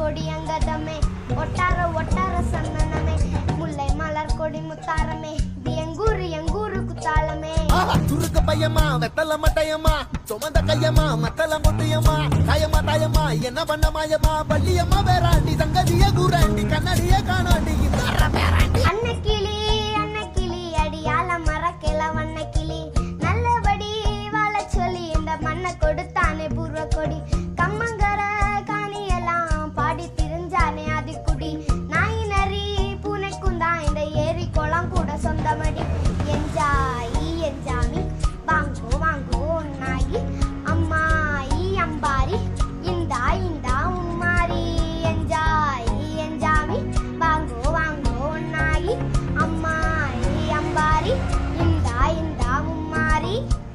கொடி அங்கதமே ஒட்டார ஒட்டார சந்தனமே முல்லை மலர் கொடி முத்தாரமே எங்கூரு எங்கூரு குத்தாலமே துருக்கு பையமா வெத்தல மட்டையம்மா சுமந்த கையம்மா மத்தல மொட்டையம்மா காயம்மா தாயம்மா என்ன பண்ண மாயம்மா பள்ளியம்மா வேறாண்டி சங்கதிய கூறாண்டி கண்ணடிய காணாண்டி அன்னக்கிளி அன்னக்கிளி அடியால மரக்கிள வண்ணக்கிளி நல்லபடி வாழ சொல்லி இந்த மண்ணை கொடுத்தானே பூர்வ கொடி கம்மங்கர காணியெல்லாம் பாடி திரிஞ்சானே அது குடி நாய் நரி பூனைக்கும் தான் இந்த ஏரி குளம் கூட சொந்தமடி என்ஜாயி என்ஜாமி வாங்கோ வாங்கோ நாயி அம்மாயி அம்பாரி இந்தா இந்தா உம்மாரி என்ஜாயி என்ஜாமி வாங்கோ வாங்கோ நாயி அம்மாயி அம்பாரி இந்தா இந்தா உம்மாரி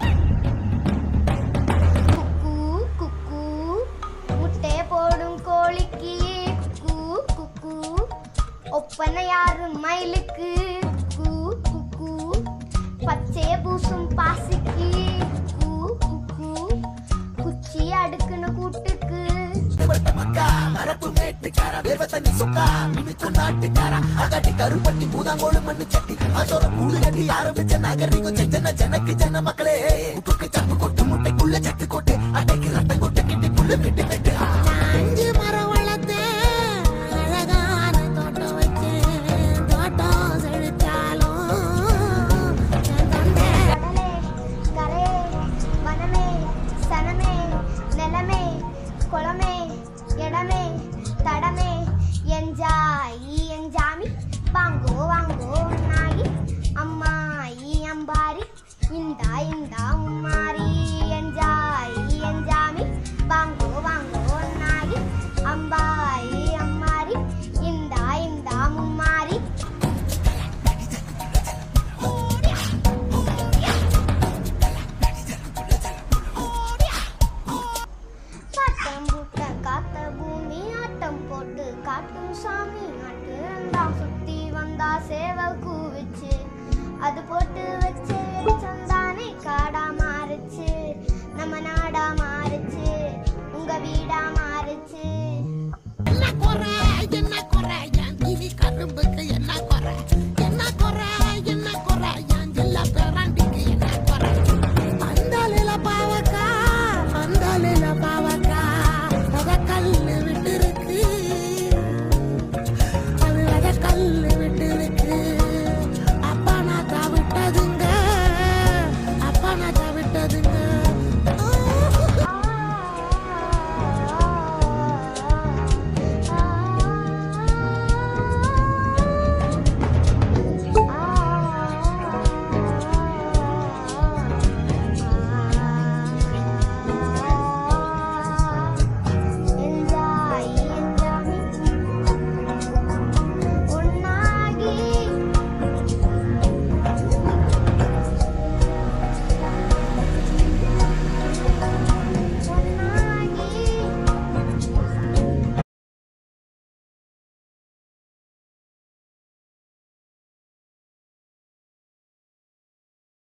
குக்கூ குக்கூ முட்டை போடும் கோழிக்கு குக்கூ குக்கூ ஒப்பனை யாரு மயிலுக்கு குக்கூ குக்கூ பச்சைய பூசும் பாசிக்கு குக்கூ குக்கூ குச்சி அடுக்குன்னு கூட்டுக்கு மரப்பு மேட்டுக்கார வேவத்தனி சொக்கா மினிக்கு நாட்டுக்கார அகட்டி கருப்பட்டி பூதாங்கோடு மண்ணு சட்டி அதோட கூடு கட்டி ஆரம்பிச்ச நாகரிகம் செஞ்சன ஜனக்கு ஜன மக்களே உப்புக்கு சப்பு கொட்டு முட்டைக்குள்ள சத்து கொட்டு அட்டை